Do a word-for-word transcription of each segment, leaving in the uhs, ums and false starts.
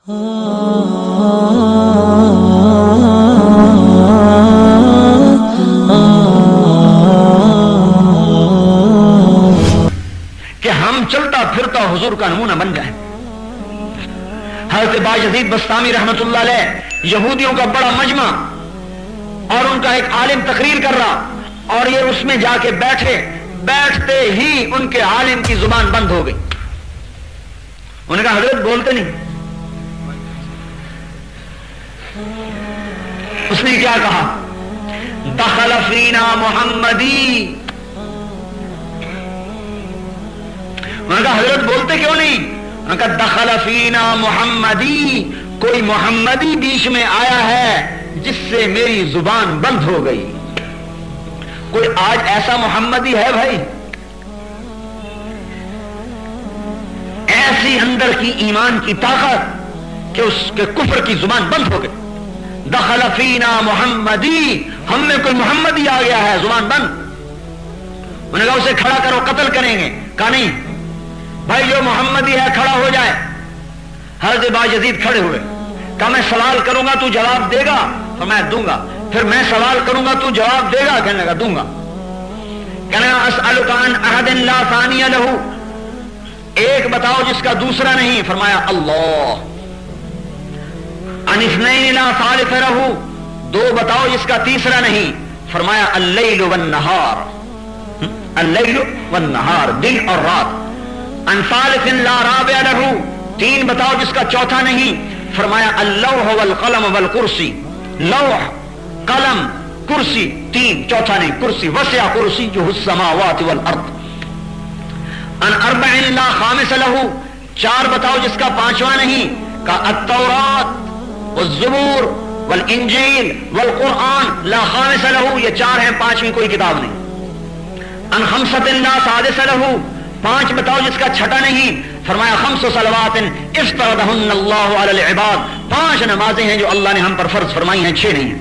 کہ ہم چلتا پھرتا حضور کا نمونہ بن جائیں. حضرت باجزید بسطامی رحمت اللہ علیہ یہودیوں کا بڑا مجمع اور ان کا ایک عالم تقریر کر رہا اور یہ اس میں جا کے بیٹھے، بیٹھتے ہی ان کے عالم کی زبان بند ہو گئی. انہوں نے کہا حضرت بولتے نہیں. اس نے کیا کہا؟ دخل فینا محمدی. انہوں نے کہا حضرت بولتے کیوں نہیں؟ انہوں نے کہا دخل فینا محمدی، کوئی محمدی بیچ میں آیا ہے جس سے میری زبان بند ہو گئی. کوئی آج ایسا محمدی ہے بھائی؟ ایسی اندر کی ایمان کی طاقت کہ اس کے کفر کی زبان بند ہو گئی. دخل فینا محمدی، ہم میں کوئی محمدی آ گیا ہے، زبان بند. انہوں نے کہا اسے کھڑا کرو، قتل کریں گے. کہا نہیں بھائی جو محمدی ہے کھڑا ہو جائے. حضرت باجزید کھڑے ہوئے. کہا میں سوال کروں گا تو جواب دے گا؟ فرمایا دوں گا. پھر میں سوال کروں گا تو جواب دے گا؟ کہنے لگا دوں گا. کہنے لگا اسألک عن احد لا ثانی لہ، ایک بتاؤ جس کا دوسرا نہیں. فرمایا اللہ. عن اثنین لا ثالث لہ، دو بتاؤ جس کا تیسرا نہیں. فرمایا اللیل والنہار، اللیل والنہار، دن اور رات. عن ثالث لا رابع لہ، تین بتاؤ جس کا چوتھا نہیں. فرمایا اللوح والقلم والکرسی، لوح، قلم، کرسی، تین، چوتھا نہیں. کرسی، وسع کرسیہ السماوات والارض. ان اربع لا خامس لہ، چار بتاؤ جس کا پانچواں نہیں. کا التورات والزبور والانجیل والقرآن لا خامس لہ، یہ چار ہیں، پانچویں کوئی کتاب نہیں. ان خمسۃ لا سادس لہ، پانچ بتاؤ جس کا چھٹا نہیں. فرمایا خمس صلوات افترضہن اللہ علی العباد، پانچ نمازیں ہیں جو اللہ نے ہم پر فرض فرمائی ہیں، چھ نہیں.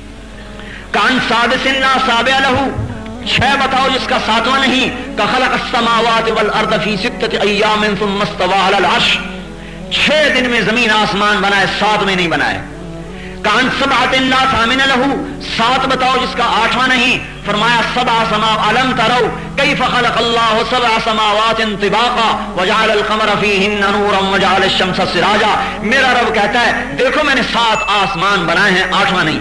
کان سادس لا سابع لہ، چھ بتاؤ جس کا ساتواں نہیں. کا خلق السماوات والارض فی ستۃ ایام ثم استوى علی العرش، چھ دن میں زمین آسمان بنائے، سات میں نہیں بنائے. کان سبعۃ لا ثامن لہ، سات بتاؤ جس کا آٹھواں نہیں. فرمایا سبع سماوات الم تروا کیف خلق اللہ سبع سماوات طباقا وجعل القمر فیہن نورا وجعل الشمس سراجا. میرا رب کہتا ہے دیکھو میں نے سات آسمان بنائے ہیں، آٹھواں نہیں.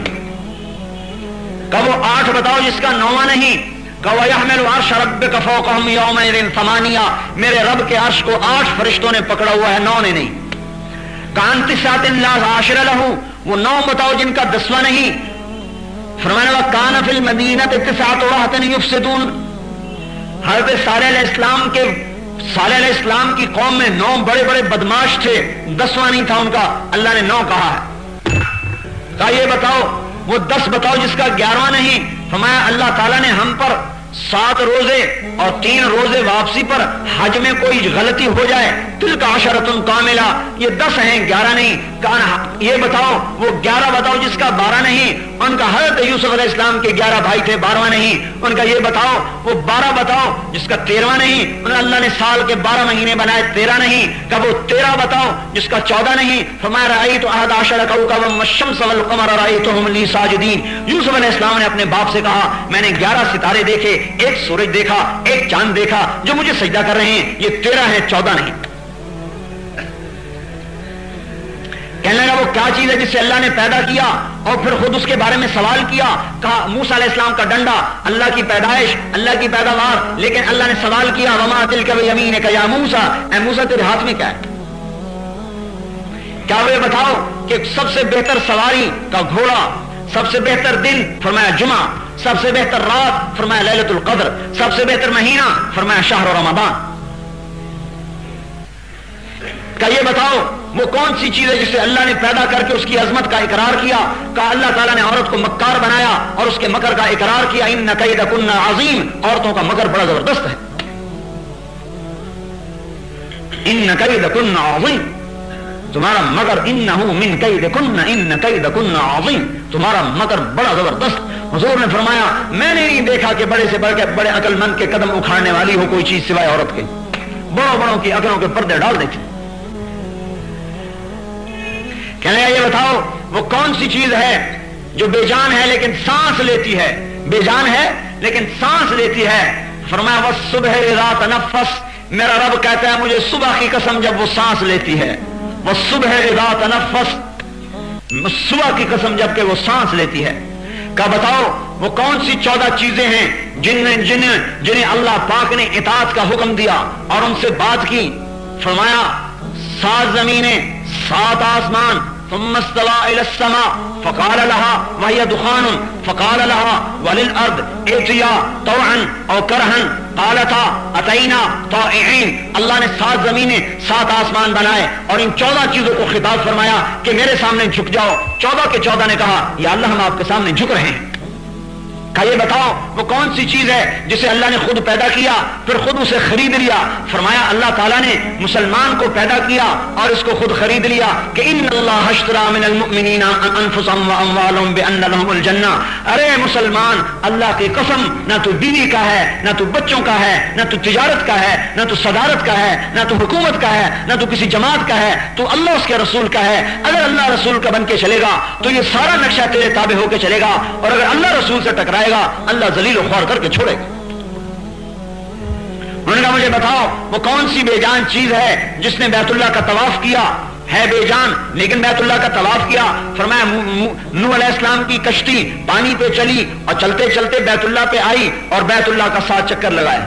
کہ وہ آٹھ بتاؤ جس کا نواں نہیں. کہ وَيَحْمِلُ عَرْشَ رَبِّكَ فَوْقَهُمْ يَوْمَئِذٍ ثَمَانِيَةٌ، میرے رب کے عرش کو آٹھ فرشتوں نے پکڑا ہوا ہے، نو نے نہیں. کان تسعۃ لا عاشر لہ، وہ نو بتاؤ جن کا دسواں نہیں. فرمانے لگا کان فی المدینہ تسعۃ رہط یفسدون، حضرت صالح علیہ السلام کے صالح علیہ السلام کی قوم میں نو بڑے بڑے بدماش تھے، دسواں نہیں تھا ان کا. اللہ نے نو کہا ہے. کہا یہ بتاؤ وہ دس بتاؤ جس کا گیارہواں نہیں. فرمایا اللہ تعالیٰ نے ہم پر سات روزے اور تین روزے واپسی پر حج میں کوئی غلطی ہو جائے، تلک عشرۃ کاملہ، یہ دس ہیں گیارہ نہیں. کہا یہ بتاؤ وہ گیارہ بتاؤ جس کا بارہ نہیں. ان کا حضرت یوسف علیہ السلام کے گیارہ بھائی تھے، بارہواں نہیں. ان کا یہ بتاؤ وہ بارہ بتاؤ جس کا تیرہواں نہیں. اللہ نے سال کے بارہ مہینے بنائے، تیرہ نہیں. کہ وہ تیرہ بتاؤ جس کا چودہ نہیں. فرمایا رأیت احد عشر کوكبا والشمس والقمر رأیتهم لی ساجدین. یوسف علیہ السلام نے اپنے باپ سے کہا میں نے گیارہ ستارے دیکھے، ایک سورج دیکھا، ایک چاند دیکھا جو مجھے سجدہ کر رہے ہیں، یہ تیرہ ہے، چودہ نہیں. کہنے لگا وہ کیا چیز ہے جس سے اللہ نے پیدا کیا، اور پھر خود اس کے بارے میں سوال کیا. کہا موسیٰ علیہ السلام کا ڈنڈا، اللہ کی پیدائش، اللہ کی پیداوار. لیکن اللہ نے سوال کیا وما تلک بیمینک یا موسیٰ، اے موسیٰ تیرے ہاتھ میں کیا ہے؟ کیا وہ یہ بتاؤ کہ سب سے بہتر سواری کا گھوڑا، سب سے بہتر دن فرمایا جمعہ، سب سے بہتر رات فرمایا لیلۃ القدر، سب سے بہتر مہینہ فرمایا شہر رمضان. کہ یہ بتاؤ وہ کون سی چیز ہے جسے اللہ نے پیدا کر کے اس کی عظمت کا اقرار کیا. کہا اللہ تعالیٰ نے عورت کو مکار بنایا اور اس کے مکر کا اقرار کیا. ان کیدکن عظیم، عورتوں کا مکر بڑا زبردست ہے. ان کیدکن عظیم، تمہارا مکر انہ من کیدکن ان کیدکن عظیم، تمہارا مکر بڑا زبردست. حضور نے فرمایا میں نے نہیں دیکھا کہ بڑے سے بڑھ کے بڑے عقل مند کے قدم اکھاڑنے والی ہو کوئی چیز سوائے عورت کے. بڑوں بڑوں کی عقلوں کے پردے ڈال دیتی. وہ کون سی چیز ہے جو بے جان ہے لیکن سانس لیتی ہے؟ بے جان ہے لیکن سانس لیتی ہے. فرمایا والصبح اذا تنفس، میرا رب کہتا ہے مجھے صبح کی قسم جب وہ سانس لیتی ہے. والصبح اذا تنفس، صبح کی قسم جب کہ وہ سانس لیتی ہے. کہا بتاؤ وہ کون سی چودہ چیزیں ہیں جن میں جن جنہیں اللہ پاک نے اطاعت کا حکم دیا اور ان سے بات کی. فرمایا سات زمینیں، سات آسمان، ثم استوى الى السماء فقال لها وهي دخان فقال لها وللارض ائتيا طوعا او كرها قالتا اتينا طائعين. اللہ نے سات زمینیں، سات آسمان بنائے اور ان چودہ چیزوں کو خطاب فرمایا کہ میرے سامنے جھک جاؤ. چودہ کے چودہ نے کہا یا اللہ ہم آپ کے سامنے جھک رہے ہیں. کہا یہ بتاؤ وہ کون سی چیز ہے جسے اللہ نے خود پیدا کیا پھر خود اسے خرید لیا. فرمایا اللہ تعالیٰ نے مسلمان کو پیدا کیا اور اس کو خود خرید لیا کہ ان اللہ اشترى من المؤمنین انفسهم واموالهم بان لهم الجنہ. ارے مسلمان اللہ کی قسم، نہ تو بیوی کا ہے، نہ تو بچوں کا ہے، نہ تو تجارت کا ہے، نہ تو صدارت کا ہے، نہ تو حکومت کا ہے، نہ تو کسی جماعت کا ہے، تو اللہ اس کے رسول کا ہے. اگر اللہ رسول کا بن کے چلے گا تو یہ سارا نقشہ تیرے تابع ہو کے چلے گا، اور اگر اللہ رسول سے ٹکرائے گا اللہ ذلیل و خوار کر کے چھوڑے گا. انہوں نے کہا مجھے بتاؤ وہ کون سی بے جان چیز ہے جس نے بیت اللہ کا طواف کیا؟ ہے بے جان لیکن بیت اللہ کا طواف کیا. فرمایا نوح علیہ السلام کی کشتی پانی پہ چلی اور چلتے چلتے بیت اللہ پہ آئی اور بیت اللہ کا سات چکر لگائے.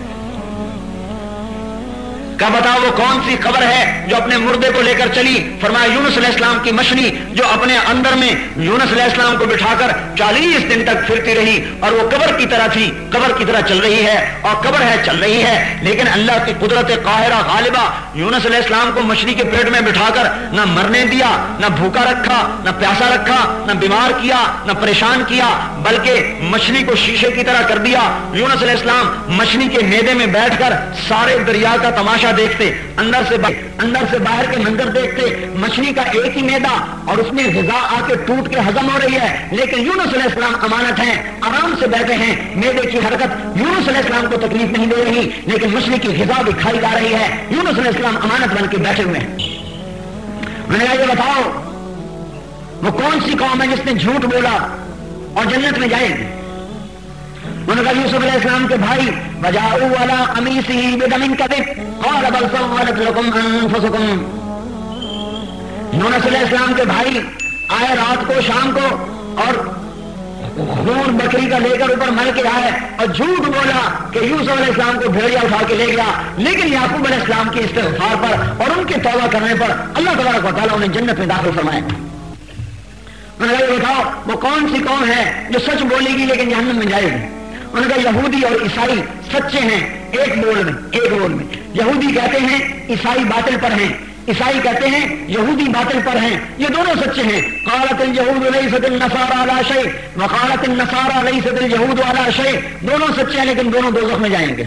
کہا بتاؤ وہ کون سی قبر ہے جو اپنے مردے کو لے کر چلی؟ فرمایا یونس علیہ السلام کی مچھلی جو اپنے اندر میں یونس علیہ السلام کو بٹھا کر چالیس دن تک پھرتی رہی اور وہ قبر کی طرح تھی، قبر کی طرح چل رہی ہے اور قبر ہے چل رہی ہے. لیکن اللہ کی قدرت قاہرہ غالبہ یونس علیہ السلام کو مچھلی کے پیٹ میں بٹھا کر نہ مرنے دیا، نہ بھوکا رکھا، نہ پیاسا رکھا، نہ بیمار کیا، نہ پریشان کیا، بلکہ مچھلی کو شیشے کی طرح کر دیا. یونس علیہ السلام مچھلی کے میدے میں بیٹھ کر سارے دریا کا تماشا دیکھتے، اندر سے اندر سے باہر کے منظر دیکھتے. مچھلی کا ایک ہی میدا اور اس میں غذا آ کے ٹوٹ کے ہضم ہو رہی ہے، لیکن یونس علیہ السلام امانت ہیں، آرام سے بیٹھے ہیں. میدے کی حرکت یونس علیہ السلام کو تکلیف نہیں دے رہی، لیکن مچھلی کی غذا بھی کھائی جا رہی ہے. یونس علیہ السلام امانت بن کے بیٹھے ہوئے ہیں. میں نے کہا یہ بتاؤ وہ کون سی قوم ہے جس نے جھوٹ بولا اور جنت میں جائے؟ انہوں نے کہا یوسف علیہ السلام کے بھائی وجاؤوا علی قمیصہ بدم کذب قال بل سولت لکم انفسکم. یونس علیہ السلام کے بھائی آئے رات کو شام کو اور خون بکری کا لے کر اوپر مر کے آئے اور جھوٹ بولا کہ یوسف علیہ السلام کو بھیڑیا اٹھا کے لے گیا. لیکن یعقوب علیہ السلام کی استغفار پر اور ان کے توبہ کرنے پر اللہ تبارک و تعالیٰ انہیں جنت میں داخل فرمائے. انہوں نے کہا یہ بتاؤ وہ کون سی قوم ہے جو سچ بولے گی لیکن جہنم میں جائے گی؟ انہوں نے کہا یہودی اور عیسائی سچے ہیں ایک بول میں ایک بول میں. یہودی کہتے ہیں عیسائی باطل پر ہیں، عیسائی کہتے ہیں یہودی باطل پر ہیں، یہ دونوں سچے ہیں. قالت اليهود ليست النصارى على شيء وقالت النصارى ليست اليهود على شيء. دونوں سچے ہیں لیکن دونوں دوزخ میں جائیں گے.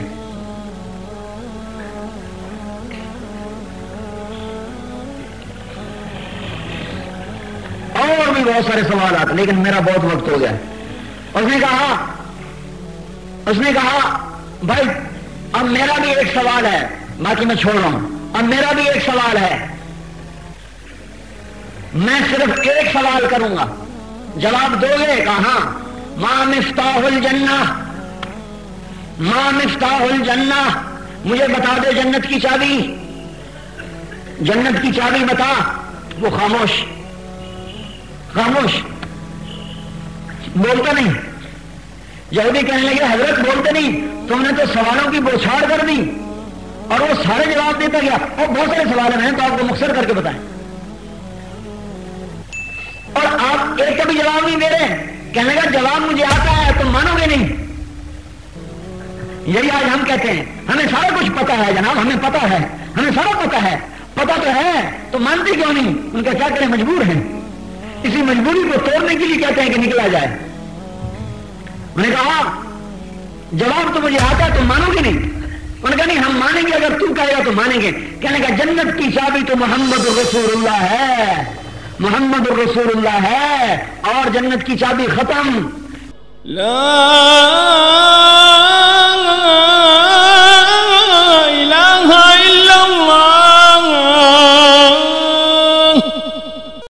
اور بھی بہت سارے سوالات لیکن میرا بہت وقت ہو گیا. اس نے کہا اس نے کہا بھائی اب میرا بھی ایک سوال ہے، باقی میں چھوڑ رہا ہوں. اب میرا بھی ایک سوال ہے، میں صرف ایک سوال کروں گا، جواب دو گے؟ کہا ما مفتاح الجنہ، ما مفتاح الجنہ، مجھے بتا دے جنت کی چابی، جنت کی چابی بتا. وہ خاموش خاموش بولتا نہیں. یہودی کہنے لگے حضرت بولتے نہیں، تم نے تو سوالوں کی بوچھاڑ کر دی. اور وہ سارے جواب دیتا گیا اور بہت سارے سوال ہیں تو آپ کو مختصر کر کے بتائیں، اور آپ ایک کا بھی جواب نہیں دے رہے. کہنے لگا جواب مجھے آتا ہے تم مانو گے نہیں. یہی آج ہم کہتے ہیں ہمیں سارا کچھ پتا ہے جناب، ہمیں پتا ہے، ہمیں سارا پتا ہے، پتا تو ہے تو مانتے کیوں نہیں؟ ان کا کیا کریں، مجبور ہیں. اسی مجبوری کو توڑنے کے لیے کہتے ہیں کہ نکلا جائے. میں نے کہا جواب تو مجھے آتا ہے تم مانو گے نہیں؟ انہوں نے کہا نہیں ہم مانیں گے، اگر تو کہے گا تو مانیں گے. کہنے کا جنت کی چابی تو محمد رسول اللہ ہے، محمد رسول اللہ ہے، اور جنت کی چابی ختم. لا الہ الا اللہ